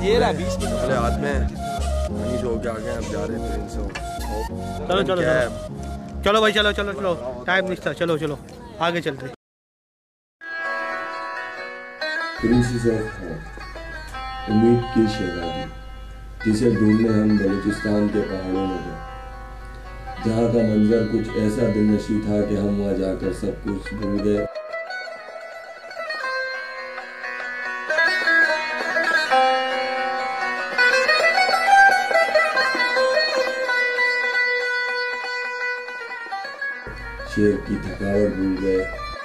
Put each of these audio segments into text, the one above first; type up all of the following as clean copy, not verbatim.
ये रहा 20 मिनट मेरे हाथ में पानी से होके आ गए, अब जा रहे हैं ट्रेन से। चलो चलो चलो भाई, चलो चलो चलो, टाइम नहीं था, चलो चलो आगे चलते। उम्मीद की शहजादी, जिसे ढूंढने हम बलूचिस्तान के पहाड़ों में गए, जहाँ का मंजर कुछ ऐसा दिलनशी था कि हम वहाँ जाकर सब कुछ भूल गए। शेर की थकावट भूल गए।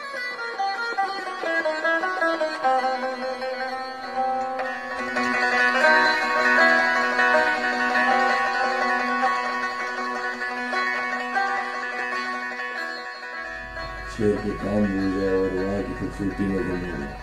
शेर के काम भूल गए और वहाँ की खूबसूरती में गुम हो गए।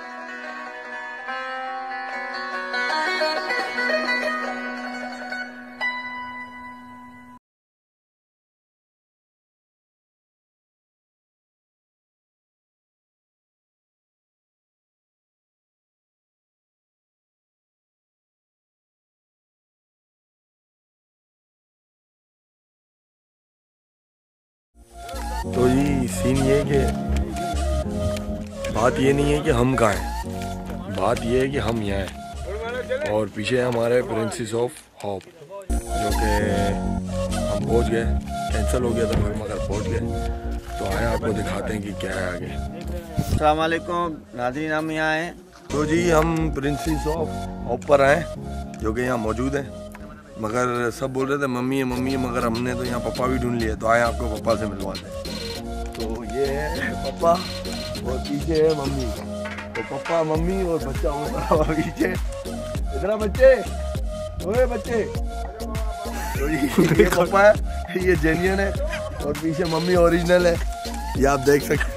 तो ये सीन ये है कि बात ये नहीं है कि हम कहाँ हैं, बात ये है कि हम यहाँ हैं और पीछे हमारे प्रिंसेस ऑफ होप, जो कि हम पहुँच गए। कैंसिल हो गया था मगर पहुँच गए। तो आए आपको दिखाते हैं कि क्या है आगे। अस्सलाम वालेकुम नाज़रीन, हम यहाँ हैं। तो जी हम प्रिंसेस ऑफ होप पर आए, जो कि यहाँ मौजूद है, मगर सब बोल रहे थे मम्मी है मम्मी है, मगर हमने तो यहाँ पापा भी ढूंढ लिया। तो आए आपको पापा से मिलवाते हैं। तो ये है पापा और पीछे है मम्मी। तो पापा मम्मी और बच्चा वो खड़ा पीछे। इधर बच्चे, ओए बच्चे। तो ये पापा है, ये जेन्युइन है और पीछे मम्मी ओरिजिनल है, ये आप देख सकते।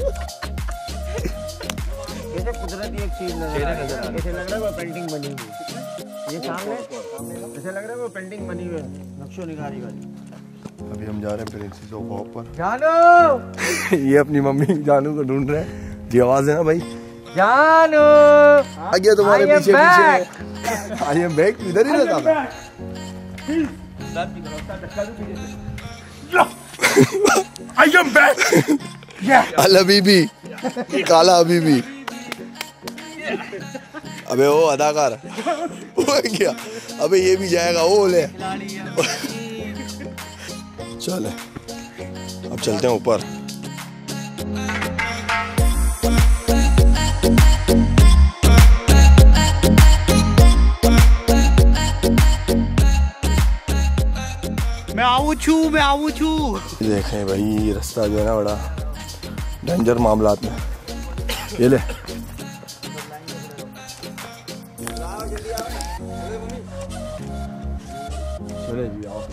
ऐसे कुदरती एक चीज नजर आ रही है, ऐसे लग रहा है वो पेंटिंग बनी हुई। ये सामने ऐसे लग रहा है वो पेंटिंग बनी हुई है, नक्शो निगारी वाली। अभी हम जा रहे हैं प्रिंसेस ऑफ होप पर। जानू ये अपनी मम्मी जानू को ढूंढ रहे हैं। जी आवाज है ना भाई, जानू आ गया तुम्हारे पीछे पीछे। आई एम बैक, इधर ही रहता था। I am back. अल हबीबी, काला हबीबी। अबे वो अदाकार वो क्या, अबे ये भी जाएगा वो ले। चले अब चलते हैं ऊपर। मैं आऊँ छू। देखें भाई ये रास्ता जो है ना बड़ा डेंजर मामलात में। ये ले चले जी आओ।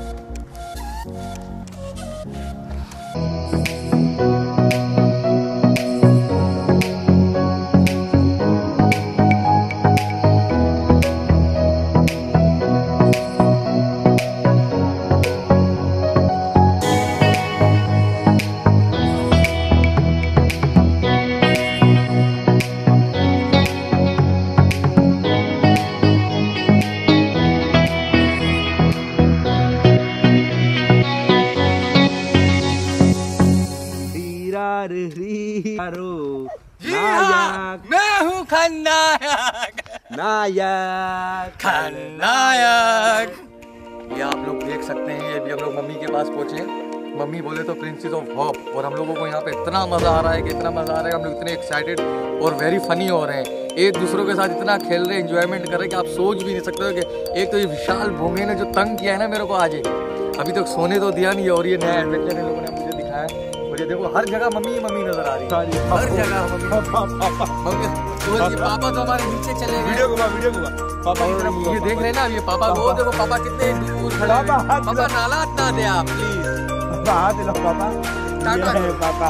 नायक मैं हूँ खलनायक, नायक खलनायक। ये आप लोग देख सकते हैं, ये भी हम लोग मम्मी के पास पहुंचे हैं। मम्मी बोले तो प्रिंसेस ऑफ होप, और हम लोगों को यहाँ पे इतना मज़ा आ रहा है कि इतना मज़ा आ रहा है, हम लोग इतने एक्साइटेड और वेरी फनी हो रहे हैं। एक दूसरों के साथ इतना खेल रहे हैं, एंजॉयमेंट कर रहे हैं कि आप सोच भी नहीं सकते हो कि एक तो ये विशाल भूमि ने जो तंग किया है ना मेरे को आज, अभी तक सोने तो दिया नहीं है, और ये नया एडवेंचर इन लोगों ने मुझे दिखाया है। और ये देखो हर जगह मम्मी मम्मी नजर आ रही है, हर जगह मम्मी। तो ये पापा तो हमारे नीचे चले गए। वीडियो को पापा ये देख रहे हैं ना, ये पापा वो देखो पापा कितने दूर खड़े हैं। पापा नालात ना दे आप प्लीज। हाथ दिलाओ पापा, टाटा पापा।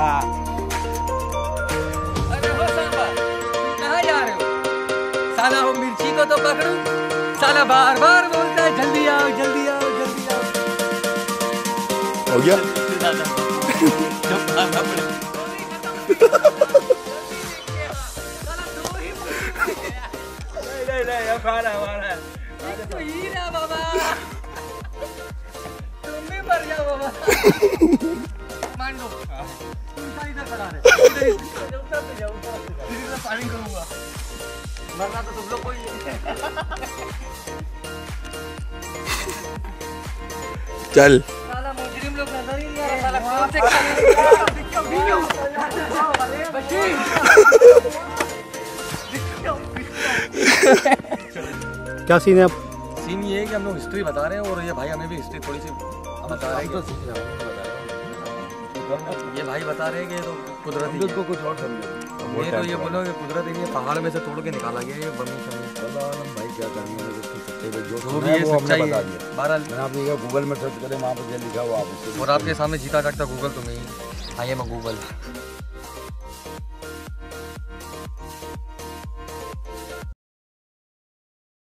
अरे हो साला, कहाँ जा रहे हो? साला वो मिर्ची को तो पकड़ो, साला बार बार बोलता है जल्दी आओ जल्दी आओ जल्दी आओ। हो गया बाबा तुम भी मर जाओ बाबा मान लो तुम इधर खड़ा रहे उतर से जाओ पानी करूंगा मरना तो तुम लोग को ही है चल साला मुजरिम लोग नजर ही नहीं आ रहा क्या सीन है? सीन ये है कि हम लोग हिस्ट्री बता रहे हैं और ये भाई हमें भी हिस्ट्री थोड़ी सी बता रहे हैं। ये भाई बता रहे हैं कि तो कुदरती है। को कुछ और समझो। ये तो ये बोलो कि कुदरत है, पहाड़ में से तोड़ के निकाला गया ये बमी भाई क्या करेंगे जो भी ये सच्चाई है। बहरहाल मैंने आपने कहा गूगल में सर्च करें, वहाँ पर लिखा हुआ आप और आपके सामने जीता जागता गूगल तुम्हें। I am Google.